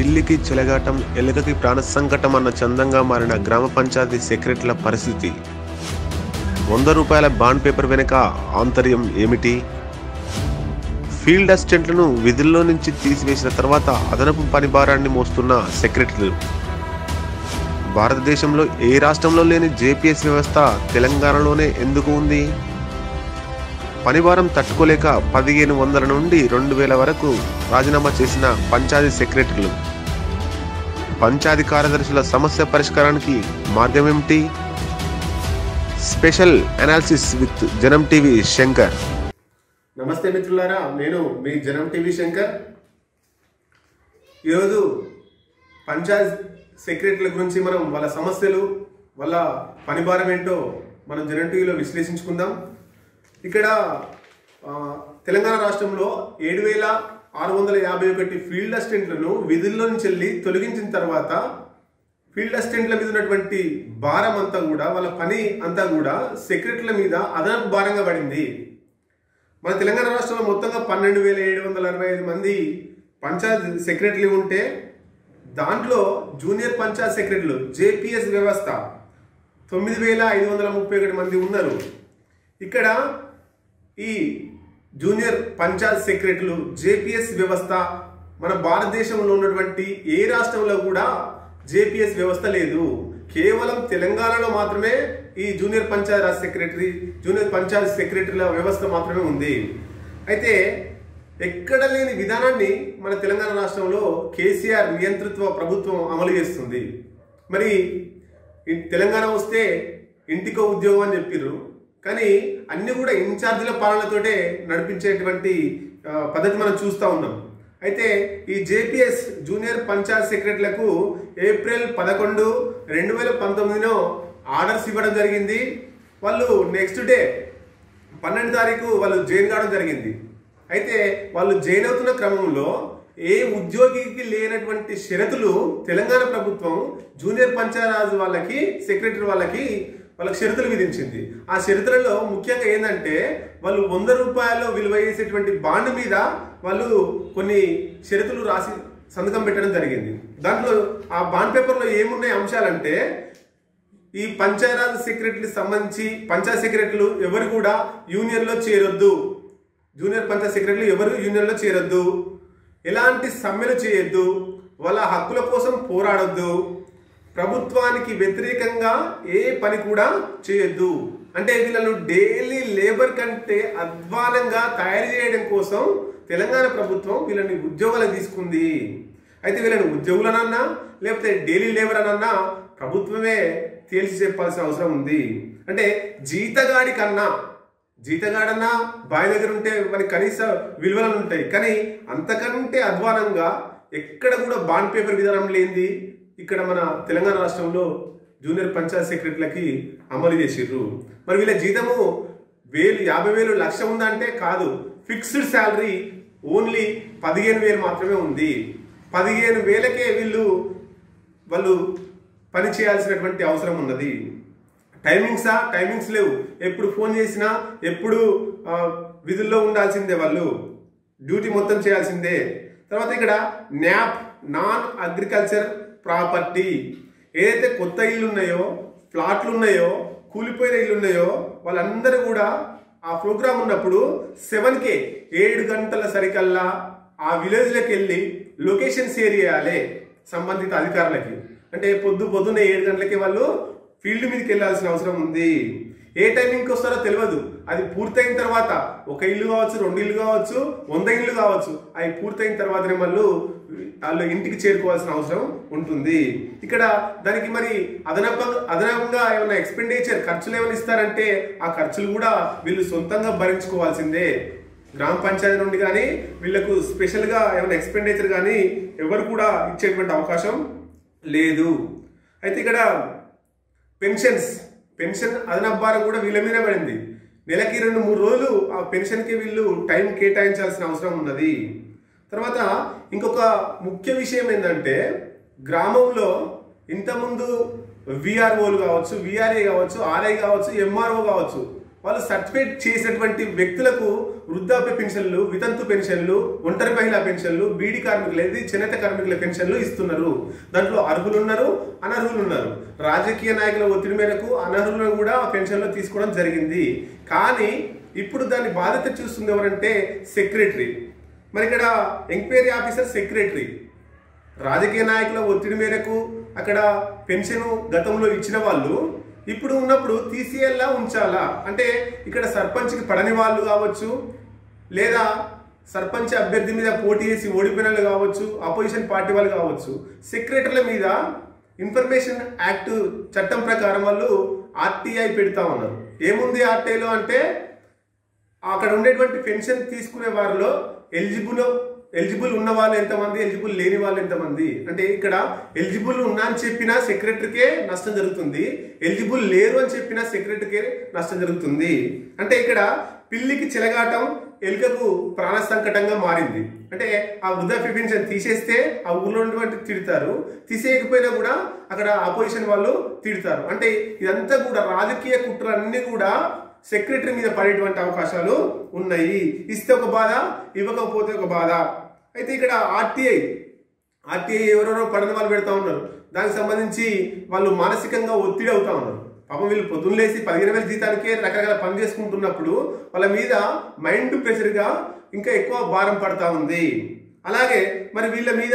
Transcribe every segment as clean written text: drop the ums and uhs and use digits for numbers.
పిల్లికి చెలగాటం, ఎలుకకి ప్రాణ సంకటం అన్న చందంగా మారిన గ్రామ పంచాయతీ సెక్రటరీల పరిస్థితి. 100 రూపాయల బాండ్ పేపర్ వెనుక ఆంతర్యం ఏమిటి? ఫీల్డ్ అసిస్టెంట్లను విధుల్లో నుంచి తీసివేసిన తర్వాత అదనపు పని భారాన్ని మోస్తున్న సెక్రటరీలు. భారతదేశంలో ఏ రాష్ట్రంలో లేని జేపీఎస్ వ్యవస్థ తెలంగాణలోనే ఎందుకు ఉంది? పనిభారం తట్టుకోలేక 1500 నుండి 2000 వరకు రాజీనామా చేసిన పంచాయతీ సెక్రటరీలు. పంచాయతీ కార్యదర్శుల సమస్య పరిష్కారానికి మార్గం ఏమిటి? Special analysis with Janam TV Shankar. నమస్తే మిత్రులారా, నేను మీ జనం టీవీ శంకర్. ఈరోజు పంచాయత్ సెక్రటరీల గురించి మనం వాళ్ళ సమస్యలు, వాళ్ళ పనిభారం ఏంటో మనం జనం టీవీలో విశ్లేషించుకుందాం. ఇక్కడ తెలంగాణ రాష్ట్రంలో 7651 ఫీల్డ్ అసిస్టెంట్లను విధుల్లో నుంచి వెళ్ళి తొలగించిన తర్వాత ఫీల్డ్ అసిస్టెంట్ల మీద ఉన్నటువంటి భారం అంతా కూడా, వాళ్ళ పని అంతా కూడా సెక్రటరీల మీద అదనపు భారంగా పడింది. మన తెలంగాణ రాష్ట్రంలో మొత్తంగా 12,765 మంది పంచాయత్ సెక్రటరీలు ఉంటే దాంట్లో జూనియర్ పంచాయత్ సెక్రటరీలు జేపీఎస్ వ్యవస్థ 9,531 మంది ఉన్నారు. ఇక్కడ ఈ జూనియర్ పంచాయత్ సెక్రటరీలు జేపీఎస్ వ్యవస్థ మన భారతదేశంలో ఉన్నటువంటి ఏ రాష్ట్రంలో కూడా జేపీఎస్ వ్యవస్థ లేదు. కేవలం తెలంగాణలో మాత్రమే ఈ జూనియర్ పంచాయత్ సెక్రటరీల వ్యవస్థ మాత్రమే ఉంది. అయితే ఎక్కడ లేని విధానాన్ని మన తెలంగాణ రాష్ట్రంలో కేసీఆర్ నియంతృత్వ ప్రభుత్వం అమలు చేస్తుంది. మరి తెలంగాణ వస్తే ఇంటికో ఉద్యోగం అని చెప్పిర్రు, కానీ అన్ని కూడా ఇన్ఛార్జీల పాలనతోటే నడిపించేటువంటి పద్ధతి మనం చూస్తూ ఉన్నాం. అయితే ఈ జేపీఎస్ జూనియర్ పంచాయత్ సెక్రటరీలకు ఏప్రిల్ 11, 2019 ఆర్డర్స్ ఇవ్వడం జరిగింది. వాళ్ళు నెక్స్ట్ డే 12 తారీఖు వాళ్ళు జాయిన్ కావడం జరిగింది. అయితే వాళ్ళు జాయిన్ అవుతున్న క్రమంలో ఏ ఉద్యోగికి లేనటువంటి షరతులు తెలంగాణ ప్రభుత్వం జూనియర్ పంచాయత్ వాళ్ళకి, సెక్రటరీ వాళ్ళకి షరతులు విధించింది. ఆ షరతులలో ముఖ్యంగా ఏంటంటే వాళ్ళు 100 రూపాయలు విలువ చేసేటువంటి బాండ్ మీద వాళ్ళు కొన్ని షరతులు రాసి సంతకం పెట్టడం జరిగింది. దాంట్లో ఆ బాండ్ పేపర్లో ఏమున్నాయి అంశాలంటే, ఈ పంచాయత్ సెక్రటరీకి సంబంధించి పంచాయత్ సెక్రటరీలు ఎవరు కూడా యూనియన్లో చేరొద్దు, జూనియర్ పంచాయత్ సెక్రటరీలు ఎవరు యూనియన్లో చేరొద్దు, ఎలాంటి సమ్మెలు చేయొద్దు, వాళ్ళ హక్కుల కోసం పోరాడొద్దు, ప్రభుత్వానికి వ్యతిరేకంగా ఏ పని కూడా చేయొద్దు. అంటే వీళ్ళను డైలీ లేబర్ కంటే అధ్వానంగా తయారు చేయడం కోసం తెలంగాణ ప్రభుత్వం వీళ్ళని ఉద్యోగాలు తీసుకుంది. అయితే వీళ్ళని ఉద్యోగులనన్నా లేకపోతే డైలీ లేబర్ అనన్నా ప్రభుత్వమే తేల్చి చెప్పాల్సిన అవసరం ఉంది. అంటే జీతగాడన్నా బావి దగ్గర ఉంటే మనకి కనీస విలువలు ఉంటాయి, కానీ అంతకంటే అధ్వానంగా ఎక్కడ కూడా బాండ్ పేపర్ విధానం లేనిది ఇక్కడ మన తెలంగాణ రాష్ట్రంలో జూనియర్ పంచాయత్ సెక్రటరీలకి అమలు చేసిర్రు. మరి వీళ్ళ జీతము 1,000, 50,000, 1,00,000 ఉందంటే కాదు. ఫిక్స్డ్ శాలరీ ఓన్లీ 15,000 మాత్రమే ఉంది. 15,000కే వాళ్ళు పని చేయాల్సినటువంటి అవసరం ఉన్నది. టైమింగ్స్ లేవు. ఎప్పుడు ఫోన్ చేసినా ఎప్పుడు విధుల్లో ఉండాల్సిందే, వాళ్ళు డ్యూటీ మొత్తం చేయాల్సిందే. తర్వాత ఇక్కడ న్యాప్, నాన్ అగ్రికల్చర్ ప్రాపర్టీ, ఏదైతే కొత్త ఇల్లు ఉన్నాయో, ఫ్లాట్లు ఉన్నాయో, కూలిపోయిన ఇల్లు ఉన్నాయో వాళ్ళందరూ కూడా ఆ ప్రోగ్రామ్ ఉన్నప్పుడు 7కే 7 గంటల సరికల్లా ఆ విలేజ్లోకి వెళ్ళి లొకేషన్ షేర్ చేయాలి సంబంధిత అధికారులకి. అంటే పొద్దున్న 7 గంటలకి వాళ్ళు ఫీల్డ్ మీదకి వెళ్ళాల్సిన అవసరం ఉంది. ఏ టైమింగ్కి వస్తారో తెలియదు. అది పూర్తయిన తర్వాత 1 ఇల్లు కావచ్చు, 2 ఇల్లు కావచ్చు, 100 ఇల్లు కావచ్చు, అవి పూర్తయిన తర్వాతనే వాళ్ళు ఇంటికి చేరుకోవాల్సిన అవసరం ఉంటుంది. ఇక్కడ దానికి మరి అదనంగా ఏమైనా ఎక్స్పెండిచర్ ఖర్చులు ఏమైనా ఇస్తారంటే ఆ ఖర్చులు కూడా వీళ్ళు సొంతంగా భరించుకోవాల్సిందే. గ్రామ పంచాయతీ నుండి కానీ వీళ్లకు స్పెషల్గా ఏమైనా ఎక్స్పెండిచర్ కానీ ఎవరు కూడా ఇచ్చేటువంటి అవకాశం లేదు. అయితే ఇక్కడ పెన్షన్ అదనపు భారం కూడా వీళ్ళ మీద పడింది. నెలకి 2-3 రోజులు ఆ పెన్షన్కి వీళ్ళు టైం కేటాయించాల్సిన అవసరం ఉన్నది. తర్వాత ఇంకొక ముఖ్య విషయం ఏంటంటే, గ్రామంలో ఇంతకుముందు విఆర్ఓలు కావచ్చు, విఆర్ఏ కావచ్చు, ఆర్ఐ కావచ్చు, ఎంఆర్ఓ కావచ్చు, వాళ్ళు సర్టిఫికేట్ చేసినటువంటి వ్యక్తులకు వృద్ధాప్య పెన్షన్లు, వితంతు పెన్షన్లు, ఒంటరి మహిళా పెన్షన్లు, బీడీ కార్మికులది, చేనేత కార్మికుల పెన్షన్లు ఇస్తున్నారు. దాంట్లో అర్హులు ఉన్నారు, అనర్హులు ఉన్నారు. రాజకీయ నాయకుల ఒత్తిడి మేరకు అనర్హులను కూడా పెన్షన్లు తీసుకోవడం జరిగింది. కానీ ఇప్పుడు దాని బాధ్యత చూస్తుంది ఎవరంటే సెక్రటరీ. మరి ఇక్కడ ఎంక్వైరీ ఆఫీసర్ సెక్రటరీ. రాజకీయ నాయకుల ఒత్తిడి మేరకు అక్కడ పెన్షన్ గతంలో ఇచ్చిన వాళ్ళు ఇప్పుడు ఉన్నప్పుడు తీసేయాలా ఉంచాలా అంటే ఇక్కడ సర్పంచ్కి పడని వాళ్ళు కావచ్చు, లేదా సర్పంచ్ అభ్యర్థి మీద పోటీ చేసి ఓడిపోయిన వాళ్ళు కావచ్చు, అపోజిషన్ పార్టీ వాళ్ళు కావచ్చు, సెక్రటరీల మీద ఇన్ఫర్మేషన్ యాక్ట్ చట్టం ప్రకారం వాళ్ళు ఆర్టీఐ పెడతా ఉన్నారు. ఏముంది ఆర్టీఐలో అంటే అక్కడ ఉండేటువంటి పెన్షన్ తీసుకునే వారిలో ఎలిజిబుల్ ఉన్న వాళ్ళు ఎంతమంది, ఎలిజిబుల్ లేని వాళ్ళు ఎంతమంది. అంటే ఇక్కడ ఎలిజిబుల్ ఉన్నా అని చెప్పినా సెక్రటరీకే నష్టం జరుగుతుంది, ఎలిజిబుల్ లేరు అని చెప్పినా సెక్రటరీకే నష్టం జరుగుతుంది. అంటే ఇక్కడ పిల్లికి చెలగాటం ఎలుకకు ప్రాణ సంకటంగా మారింది. అంటే ఆ వృద్ధాప్య పెన్షన్ తీసేస్తే ఆ ఊళ్ళో ఉన్నటువంటి తిడతారు, తీసేయకపోయినా కూడా అక్కడ అపోజిషన్ వాళ్ళు తిడతారు. అంటే ఇదంతా కూడా రాజకీయ కుట్రలన్నీ కూడా సెక్రటరీ మీద పడేటువంటి అవకాశాలు ఉన్నాయి. ఇస్తే ఒక బాధ, ఇవ్వకపోతే ఒక బాధ. అయితే ఇక్కడ ఆర్టీఐ ఎవరెవరో పడిన వాళ్ళు పెడతా ఉన్నారు. దానికి సంబంధించి వాళ్ళు మానసికంగా ఒత్తిడి అవుతా ఉన్నారు. పాపం వీళ్ళు పొద్దున్న లేసి 15,000 జీతానికే రకరకాల పని చేసుకుంటున్నప్పుడు వాళ్ళ మీద మైండ్ ప్రెషర్గా ఇంకా ఎక్కువ భారం పడతా ఉంది. అలాగే మరి వీళ్ళ మీద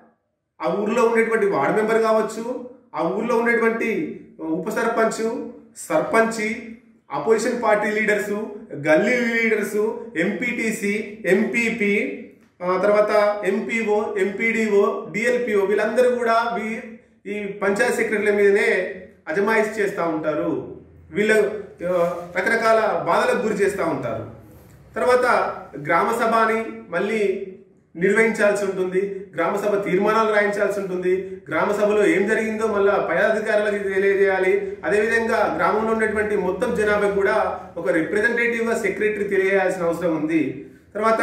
ఆ ఊర్లో ఉండేటువంటి వార్డు మెంబర్ కావచ్చు, ఆ ఊర్లో ఉండేటువంటి ఉప సర్పంచ్, సర్పంచి, అపోజిషన్ పార్టీ లీడర్సు, గల్లీ లీడర్సు, ఎంపీటీసీ, ఎంపీపీ, తర్వాత ఎంపీఓ, ఎంపీడీఓ, డిఎల్పిఓ వీళ్ళందరూ కూడా ఈ పంచాయత్ సెక్రటరీల మీదనే అజమాయిషి చేస్తూ ఉంటారు. వీళ్ళు రకరకాల బాధలకు గురి చేస్తూ ఉంటారు. తర్వాత గ్రామ సభ అని మళ్ళీ నిర్వహించాల్సి ఉంటుంది, గ్రామ సభ తీర్మానాలు రాయించాల్సి ఉంటుంది, గ్రామ సభలో ఏం జరిగిందో మళ్ళీ పై అధికారులకు తెలియజేయాలి. అదేవిధంగా గ్రామంలో ఉన్నటువంటి మొత్తం జనాభా కూడా ఒక రిప్రజెంటేటివ్గా సెక్రటరీ తెలియజేయాల్సిన అవసరం ఉంది. తర్వాత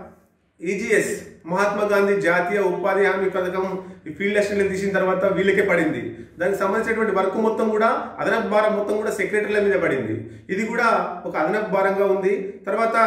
ఈజీఎస్ మహాత్మా గాంధీ జాతీయ ఉపాధి హామీ పథకం ఈ ఫీల్డ్ అసిస్టెంట్లు తీసిన తర్వాత వీళ్ళకే పడింది. దానికి సంబంధించినటువంటి వర్క్ మొత్తం కూడా అదనపు భారం మొత్తం కూడా సెక్రటరీల మీద పడింది. ఇది కూడా ఒక అదనపు భారంగా ఉంది. తర్వాత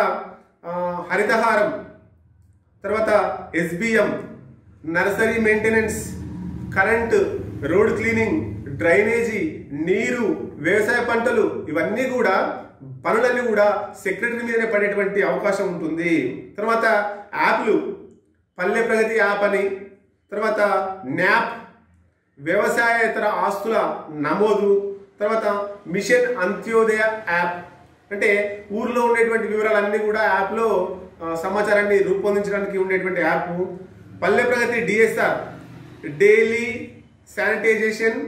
హరితహారం, తర్వాత SBM, nursery maintenance, current, road cleaning, drainage, నీరు, వ్యవసాయ పంటలు ఇవన్నీ కూడా పనులన్నీ కూడా సెక్రటరీ మీదనే పడేటువంటి అవకాశం ఉంటుంది. తర్వాత యాప్లు, పల్లె ప్రగతి యాప్ అని, తర్వాత న్యాప్, వ్యవసాయేతర ఆస్తుల నమోదు, తర్వాత మిషన్ అంత్యోదయ యాప్ అంటే ఊర్లో ఉండేటువంటి వివరాలన్నీ కూడా యాప్లో సమాచారాన్ని రూపొందించడానికి ఉండేటువంటి app. Palle Pragathi DSR, daily sanitisation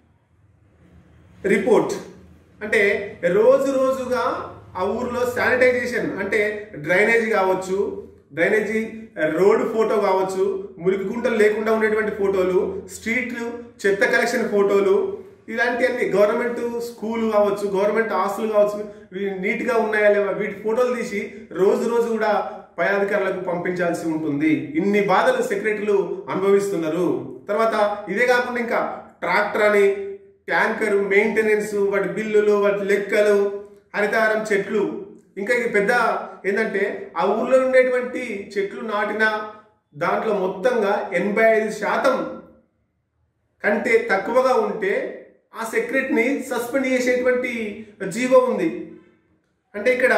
report అంటే రోజుగా ఆ ఊర్లో శానిటైజేషన్ అంటే డ్రైనేజీ కావచ్చు, డ్రైనేజీ రోడ్ ఫోటో కావచ్చు, మురికి గుంటలు లేకుండా ఉండేటువంటి ఫోటోలు, స్ట్రీట్లు చెత్త కలెక్షన్ ఫోటోలు, ఇలాంటివన్నీ గవర్నమెంట్ స్కూల్ కావచ్చు, గవర్నమెంట్ హాస్టల్ కావచ్చు, నీట్గా ఉన్నాయా లేవా వీటి ఫోటోలు తీసి రోజు కూడా పై అధికారులకు పంపించాల్సి ఉంటుంది. ఇన్ని బాధలు సెక్రటరీలు అనుభవిస్తున్నారు. తర్వాత ఇదే కాకుండా ఇంకా ట్రాక్టర్ అని, ట్యాంకరు, మెయింటెనెన్స్, వాటి బిల్లులు, వాటి లెక్కలు, హరితహారం చెట్లు, ఇంకా ఇది పెద్ద ఏంటంటే ఆ ఊర్లో ఉండేటువంటి చెట్లు నాటిన దాంట్లో మొత్తంగా 85% కంటే తక్కువగా ఉంటే ఆ సెక్రటరీని సస్పెండ్ చేసేటువంటి జీవో ఉంది. అంటే ఇక్కడ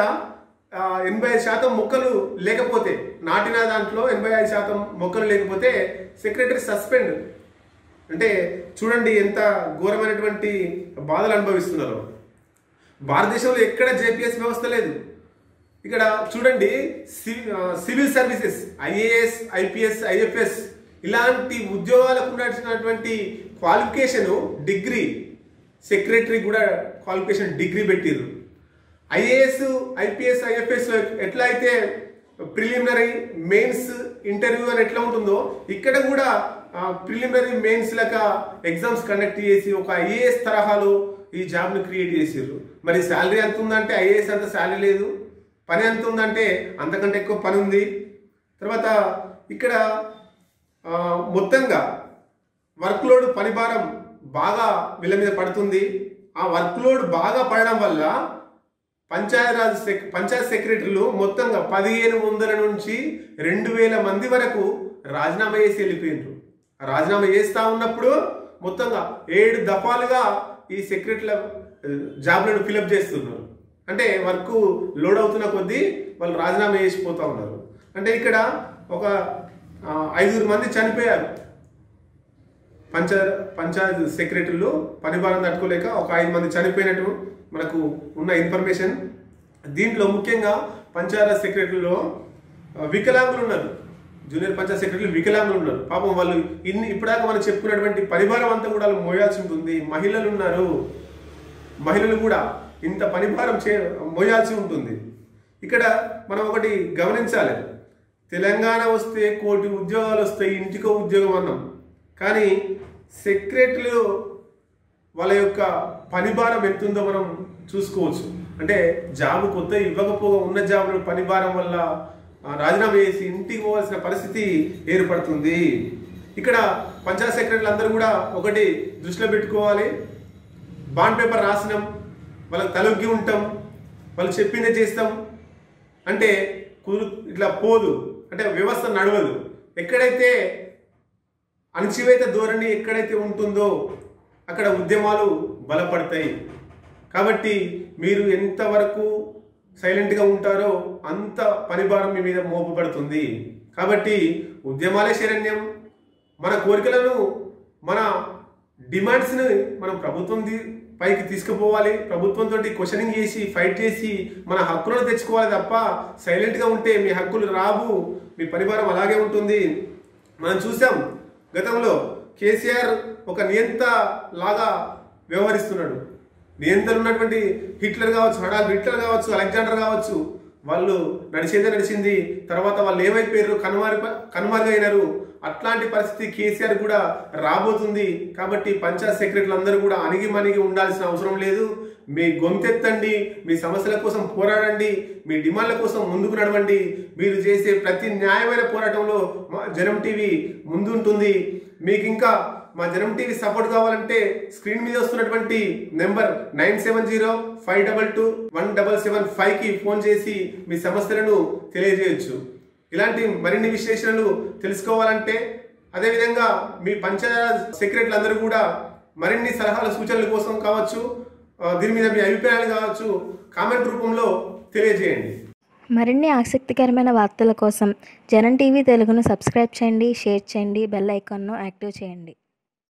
85% మొక్కలు లేకపోతే, నాటిన దాంట్లో 85% మొక్కలు లేకపోతే సెక్రటరీ సస్పెండ్. అంటే చూడండి ఎంత ఘోరమైనటువంటి బాధలు అనుభవిస్తున్నారో. భారతదేశంలో ఎక్కడ జేపీఎస్ వ్యవస్థ లేదు. ఇక్కడ చూడండి civil services, IAS, IPS, IFS ఇలాంటి ఉద్యోగాలకు ఉండాల్సినటువంటి క్వాలిఫికేషన్ డిగ్రీ, సెక్రటరీ కూడా క్వాలిఫికేషన్ డిగ్రీ పెట్టిర్రు. ఐఏఎస్, ఐపీఎస్, ఐఎఫ్ఎస్ ఎట్లా అయితే ప్రిలిమినరీ, మెయిన్స్, ఇంటర్వ్యూ అని ఎట్లా ఉంటుందో ఇక్కడ కూడా ప్రిలిమినరీ, మెయిన్స్ లెక్క ఎగ్జామ్స్ కండక్ట్ చేసి ఒక ఐఏఎస్ తరహాలో ఈ జాబ్ను క్రియేట్ చేసారు. మరి శాలరీ ఎంత ఉందంటే ఐఏఎస్ అంత శాలరీ లేదు, పని ఎంత ఉందంటే అంతకంటే ఎక్కువ పని ఉంది. తర్వాత ఇక్కడ మొత్తంగా వర్క్లోడ్, పని భారం బాగా వీళ్ళ మీద పడుతుంది. ఆ వర్క్లోడ్ బాగా పడడం వల్ల పంచాయత్ సెక్రటరీలు మొత్తంగా 1500 నుంచి 2000 మంది వరకు రాజీనామా చేసి వెళ్ళిపోయినారు. రాజీనామా చేస్తా ఉన్నప్పుడు మొత్తంగా 7 దఫాలుగా ఈ సెక్రటరీల జాబ్లను ఫిలప్ చేస్తున్నారు. అంటే వర్క్ లోడ్ అవుతున్న కొద్దీ వాళ్ళు రాజీనామా చేసిపోతా ఉన్నారు. అంటే ఇక్కడ ఒక 5 మంది చనిపోయారు. పంచాయత్ సెక్రటరీలు పనిభారం తట్టుకోలేక ఒక 5 మంది చనిపోయినట్టు మనకు ఉన్న ఇన్ఫర్మేషన్. దీంట్లో ముఖ్యంగా పంచాయత్ సెక్రటరీలో వికలాంగులు ఉన్నారు. జూనియర్ పంచాయత్ సెక్రటరీలు వికలాంగులు ఉన్నారు. పాపం వాళ్ళు ఇప్పటిదాకా మనం చెప్పుకున్నటువంటి పరిభారం అంతా కూడా వాళ్ళు మోయాల్సి ఉంటుంది. మహిళలు ఉన్నారు, మహిళలు కూడా ఇంత పనిభారం మోయాల్సి ఉంటుంది. ఇక్కడ మనం ఒకటి గమనించాలి, తెలంగాణ వస్తే 1 కోటి ఉద్యోగాలు వస్తాయి, ఇంటికో ఉద్యోగం అన్నాం. కానీ సెక్రటరీలు వాళ్ళ యొక్క పనిభారం ఎంతుందో మనం చూసుకోవచ్చు. అంటే జాబ్ కొత్త ఇవ్వకపోగా ఉన్న జాబులు పనిభారం వల్ల రాజీనామా చేసి ఇంటికి పోవాల్సిన పరిస్థితి ఏర్పడుతుంది. ఇక్కడ పంచాయత్ సెక్రటరీలు అందరూ కూడా ఒకటి దృష్టిలో పెట్టుకోవాలి. బాండ్ పేపర్ రాసినాం, వాళ్ళకి తలొగ్గి ఉంటాం, వాళ్ళు చెప్పిందే చేస్తాం అంటే ఇట్లా పోదు, అంటే వ్యవస్థ నడవదు. ఎక్కడైతే అణచివేత ధోరణి ఎక్కడైతే ఉంటుందో అక్కడ ఉద్యమాలు బలపడతాయి. కాబట్టి మీరు ఎంతవరకు సైలెంట్గా ఉంటారో అంత పనిభారం మీ మీద మోపబడుతుంది. కాబట్టి ఉద్యమాలే శరణ్యం. మన కోరికలను, మన డిమాండ్స్ని మనం ప్రభుత్వం పైకి తీసుకుపోవాలి. ప్రభుత్వంతో క్వశ్చనింగ్ చేసి ఫైట్ చేసి మన హక్కులను తెచ్చుకోవాలి తప్ప సైలెంట్గా ఉంటే మీ హక్కులు రావు, మీ పనిభారం అలాగే ఉంటుంది. మనం చూసాం గతంలో కేసీఆర్ ఒక నియంత లాగా వ్యవహరిస్తున్నాడు. నియంత్రణ ఉన్నటువంటి హిట్లర్ కావచ్చు, అడాల్ఫ్ హిట్లర్ కావచ్చు, అలెగ్జాండర్ కావచ్చు, వాళ్ళు నడిచేదే నడిచింది. తర్వాత వాళ్ళు ఏమైపోయారు, కనుమరుగైనారు. అట్లాంటి పరిస్థితి కేసీఆర్ కూడా రాబోతుంది. కాబట్టి పంచాయత్ సెక్రటరీలు అందరూ కూడా అణిగి ఉండాల్సిన అవసరం లేదు. మీ గొంతెత్తండి, మీ సమస్యల కోసం పోరాడండి, మీ డిమాండ్ల కోసం ముందుకు నడవండి. మీరు చేసే ప్రతి న్యాయమైన పోరాటంలో మా జనం టీవీ ముందుంటుంది. మీకు ఇంకా మా జనం టీవీ సపోర్ట్ కావాలంటే స్క్రీన్ మీద వస్తున్నటువంటి నెంబర్ 9705221775కి ఫోన్ చేసి మీ సమస్యలను తెలియజేయచ్చు. ఇలాంటి మరిన్ని విశ్లేషణలు తెలుసుకోవాలంటే, అదేవిధంగా మీ పంచాయత్ సెక్రటరీలు అందరూ కూడా మరిన్ని సలహాల సూచనల కోసం కావచ్చు, దీని మీద మీ అభిప్రాయాలు కావచ్చు, కామెంట్ రూపంలో తెలియజేయండి. మరిన్ని ఆసక్తికరమైన వార్తల కోసం జనం టీవీ తెలుగును సబ్స్క్రైబ్ చేయండి, షేర్ చేయండి, బెల్ ఐకాన్ను యాక్టివ్ చేయండి.